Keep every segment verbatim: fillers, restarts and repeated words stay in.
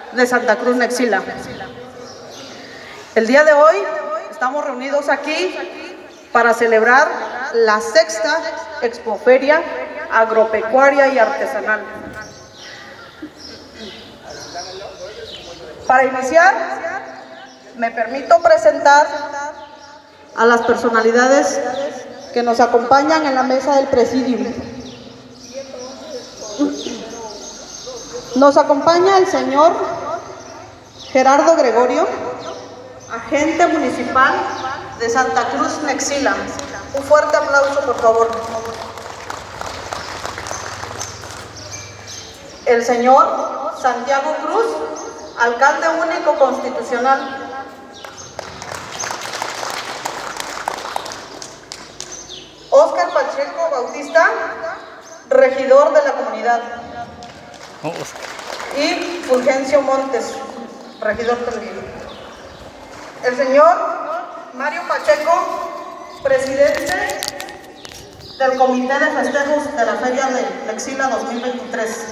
de Santa Cruz Nexila. El día de hoy estamos reunidos aquí para celebrar la sexta Expoferia Agropecuaria y Artesanal. Para iniciar, me permito presentar a las personalidades que nos acompañan en la mesa del presidium. Nos acompaña el señor Gerardo Gregorio, agente municipal de Santa Cruz Nexila. Un fuerte aplauso, por favor. El señor Santiago Cruz, alcalde único constitucional. Óscar Pacheco Bautista, regidor de la comunidad. Y Fulgencio Montes, regidor también. El señor Mario Pacheco, presidente del Comité de Festejos de la Feria de Nexila dos mil veintitrés.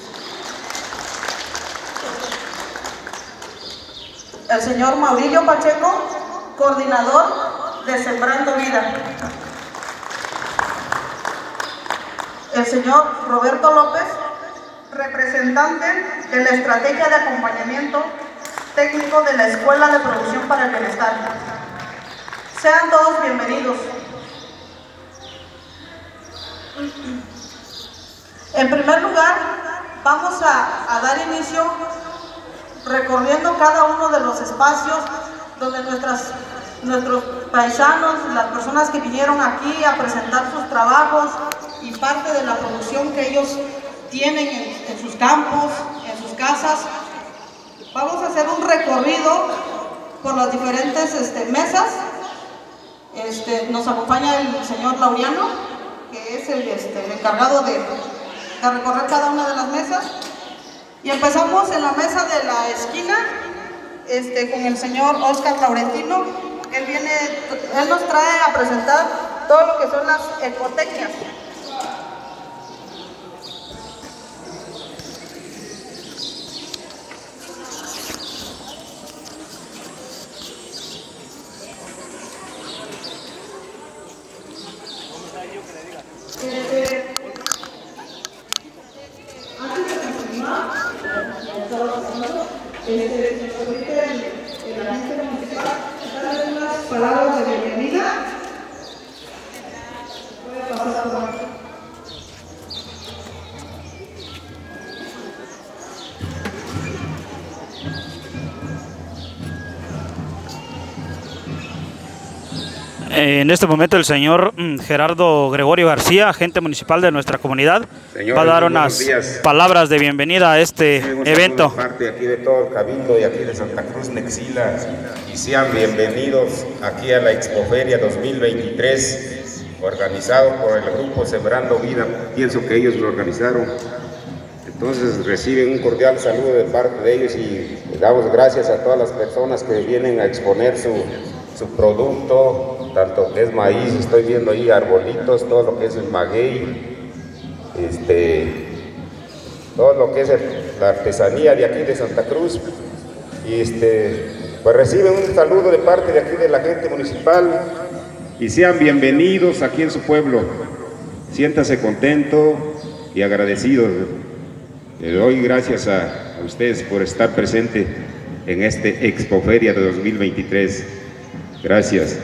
El señor Maurilio Pacheco, coordinador de Sembrando Vida. El señor Roberto López, representante de la Estrategia de Acompañamiento Técnico de la Escuela de Producción para el Bienestar. Sean todos bienvenidos. En primer lugar, vamos a, a dar inicio recorriendo cada uno de los espacios donde nuestras, nuestros paisanos, las personas que vinieron aquí a presentar sus trabajos y parte de la producción que ellos tienen en, en sus campos, en sus casas. Vamos a hacer un recorrido por las diferentes este, mesas. Este, nos acompaña el señor Laureano, que es el, este, el encargado de, de recorrer cada una de las mesas. Y empezamos en la mesa de la esquina este, con el señor Óscar Laurentino. Él, viene, él nos trae a presentar todo lo que son las ecotecnias. Este, antes de continuar, este, si nos permite el, el agente municipal darle unas palabras de bienvenida. Puede pasar por aquí. En este momento el señor Gerardo Gregorio García, agente municipal de nuestra comunidad, Señores, va a dar unas palabras de bienvenida a este sí, evento. Parte aquí de todo el cabildo y aquí de Santa Cruz Nexila, y sean bienvenidos aquí a la Expoferia dos mil veintitrés, organizado por el grupo Sembrando Vida. Pienso que ellos lo organizaron. Entonces reciben un cordial saludo de parte de ellos y le damos gracias a todas las personas que vienen a exponer su, su producto, tanto que es maíz, estoy viendo ahí arbolitos, todo lo que es el maguey, este, todo lo que es el, la artesanía de aquí de Santa Cruz. Y este, pues reciben un saludo de parte de aquí de la gente municipal y sean bienvenidos aquí en su pueblo. Siéntase contento y agradecido. Le doy gracias a, a ustedes por estar presente en este Expoferia de dos mil veintitrés. Gracias.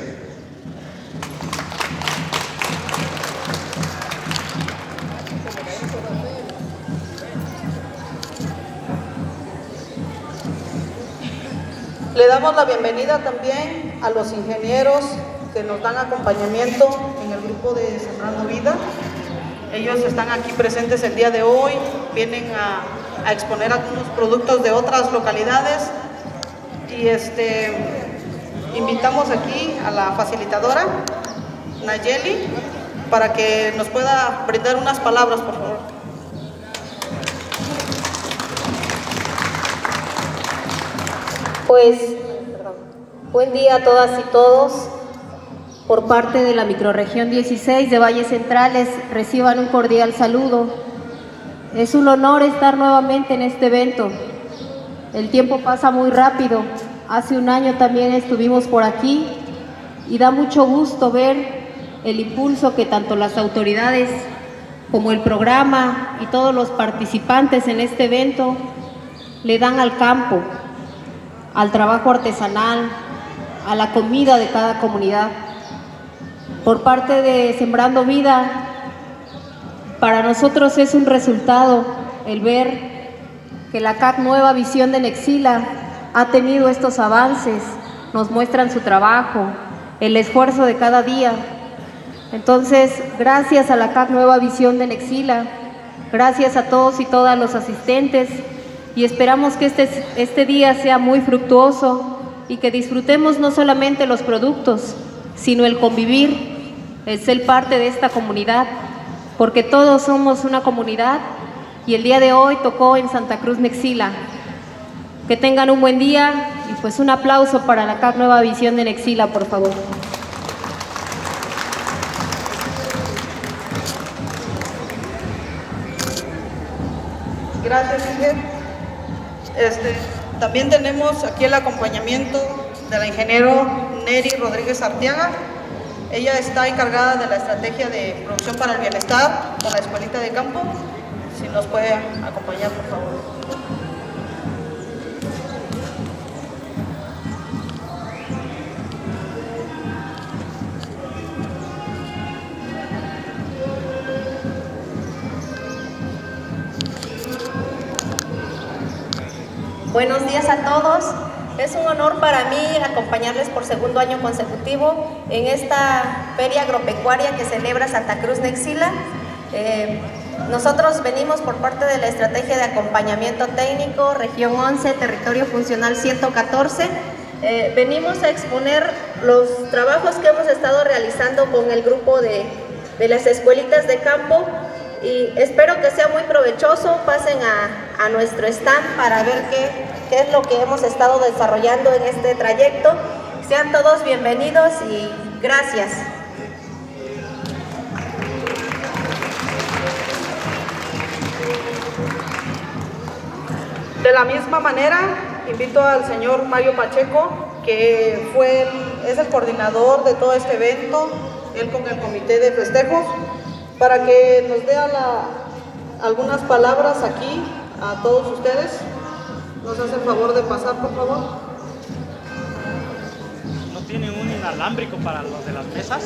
Le damos la bienvenida también a los ingenieros que nos dan acompañamiento en el grupo de Sembrando Vida. Ellos están aquí presentes el día de hoy, vienen a, a exponer algunos productos de otras localidades y este, invitamos aquí a la facilitadora Nayeli para que nos pueda brindar unas palabras, por favor. Pues, perdón, buen día a todas y todos. Por parte de la microrregión dieciséis de Valles Centrales, reciban un cordial saludo. Es un honor estar nuevamente en este evento. el tiempo pasa muy rápido. Hace un año también estuvimos por aquí y da mucho gusto ver el impulso que tanto las autoridades como el programa y todos los participantes en este evento le dan al campo, al trabajo artesanal, a la comida de cada comunidad. Por parte de Sembrando Vida, para nosotros es un resultado el ver que la C A C Nueva Visión de Nexila ha tenido estos avances, nos muestran su trabajo, el esfuerzo de cada día. Entonces, gracias a la C A C Nueva Visión de Nexila, gracias a todos y todas los asistentes, y esperamos que este, este día sea muy fructuoso y que disfrutemos no solamente los productos, sino el convivir, el ser parte de esta comunidad, porque todos somos una comunidad y el día de hoy tocó en Santa Cruz Nexila. Que tengan un buen día y pues un aplauso para la C A C Nueva Visión de Nexila, por favor. Gracias, Miguel. Este, también tenemos aquí el acompañamiento de la ingeniero Neri Rodríguez Arteaga. Ella está encargada de la estrategia de producción para el bienestar con la Escuelita de Campo. Si nos puede acompañar, por favor. Buenos días a todos. Es un honor para mí acompañarles por segundo año consecutivo en esta feria agropecuaria que celebra Santa Cruz Nexila. Eh, nosotros venimos por parte de la Estrategia de Acompañamiento Técnico, Región once, Territorio Funcional ciento catorce. Eh, venimos a exponer los trabajos que hemos estado realizando con el grupo de, de las escuelitas de campo. Y espero que sea muy provechoso. Pasen a, a nuestro stand para ver qué, qué es lo que hemos estado desarrollando en este trayecto. Sean todos bienvenidos y gracias. De la misma manera, invito al señor Mario Pacheco, que fue el, es el coordinador de todo este evento, él con el comité de festejos, para que nos dé la, algunas palabras aquí a todos ustedes. ¿Nos hace el favor de pasar, por favor? ¿No tiene un inalámbrico para los de las mesas?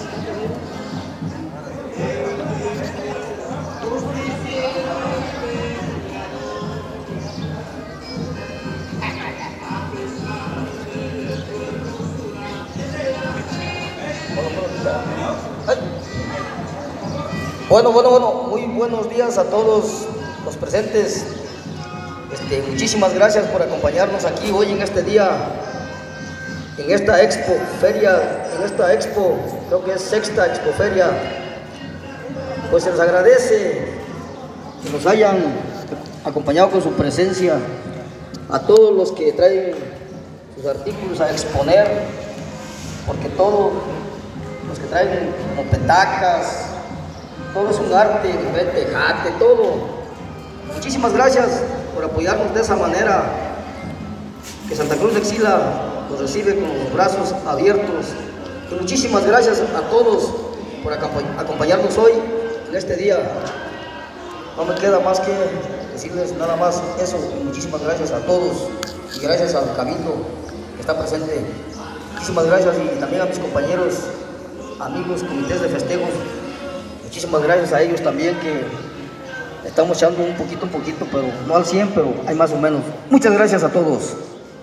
Bueno, bueno, bueno, muy buenos días a todos los presentes. Este, muchísimas gracias por acompañarnos aquí hoy en este día, en esta expo, feria, en esta expo, creo que es sexta expo feria. Pues se les agradece que nos hayan acompañado con su presencia, a todos los que traen sus artículos a exponer, porque todos los que traen como petacas, todo es un arte, tejate, todo. Muchísimas gracias por apoyarnos de esa manera, que Santa Cruz Nexila nos recibe con los brazos abiertos. Y muchísimas gracias a todos por acompañarnos hoy en este día. No me queda más que decirles nada más eso. Muchísimas gracias a todos y gracias al Cabildo que está presente. Muchísimas gracias y también a mis compañeros, amigos, comités de festejos. Muchísimas gracias a ellos también, que estamos echando un poquito, un poquito, pero no al cien, pero hay más o menos. Muchas gracias a todos.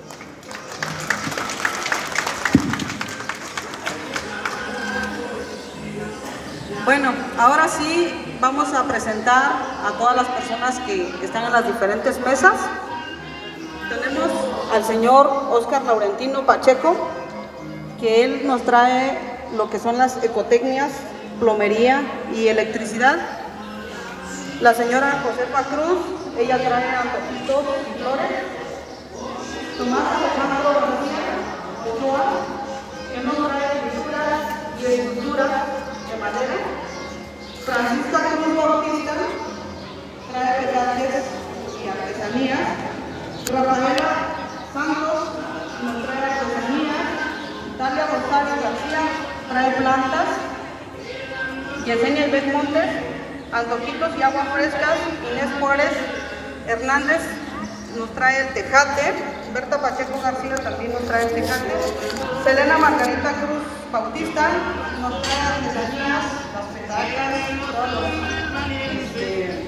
Bueno, ahora sí vamos a presentar a todas las personas que están en las diferentes mesas. Tenemos al señor Óscar Laurentino Pacheco, que él nos trae lo que son las ecotecnias, plomería y electricidad. La señora Josefa Cruz, ella trae antojitos y flores. Tomás Alejandro Ochoa, que nos trae pinturas y esculturas de madera. Francisca Cruz Bautista trae detalles y artesanías. Rafaela Santos nos trae artesanías. Dalia González García trae plantas. Yesenia Ibet Montes, antojitos y aguas frescas. Inés Juárez Hernández nos trae el tejate. Berta Pacheco García también nos trae el tejate. Selena Margarita Cruz Bautista nos trae artesanías, las petacas, todos los este,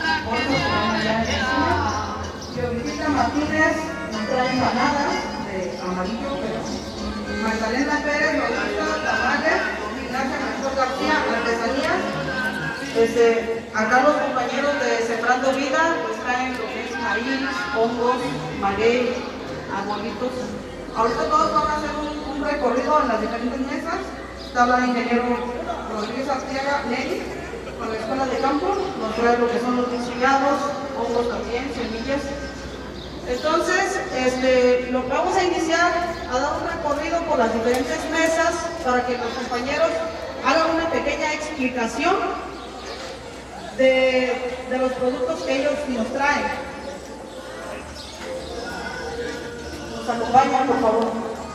Georgita Martínez nos trae empanadas de amarillo, pero Magdalena Pérez, Bautista, tamales. Ignacia Jesús García, artesanías. Este, acá los compañeros de Sembrando Vida pues traen lo que es maíz, hongos, maguey, arbolitos. Ahorita todos van a hacer un, un recorrido en las diferentes mesas. Está el ingeniero Rodríguez Arteaga Neri con la Escuela de Campo, nos trae lo que son los discillados, hongos también, semillas. Entonces, este, lo vamos a iniciar a dar un recorrido por las diferentes mesas para que los compañeros hagan una pequeña explicación de, de los productos que ellos nos traen. Nos acompañan, por favor.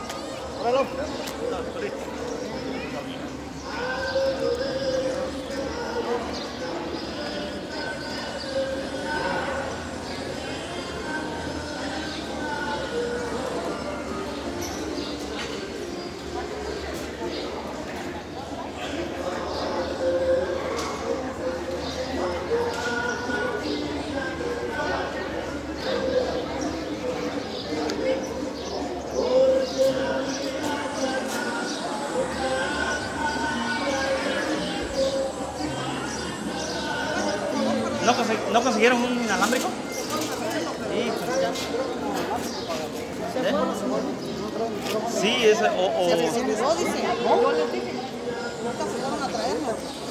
¿No, consegu ¿No consiguieron un inalámbrico? Sí, ¿eh? Sí, ese, o... o... Se les olvidó, dice. Yo les dije. Nunca se fueron a traerlo.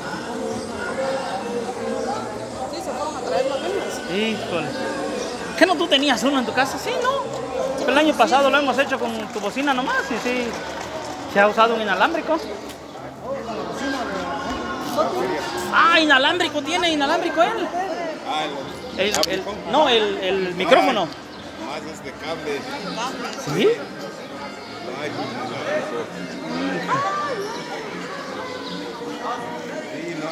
Sí, se fueron a traerlo apenas. Híjole. ¿Qué no tú tenías uno en tu casa? Sí, ¿no? El año pasado lo hemos hecho con tu bocina nomás y sí, se ha usado un inalámbrico. Ah, inalámbrico tiene, inalámbrico él. Ah, el, el, el, no, el, el micrófono. Más es de cable. ¿Sí? Ay,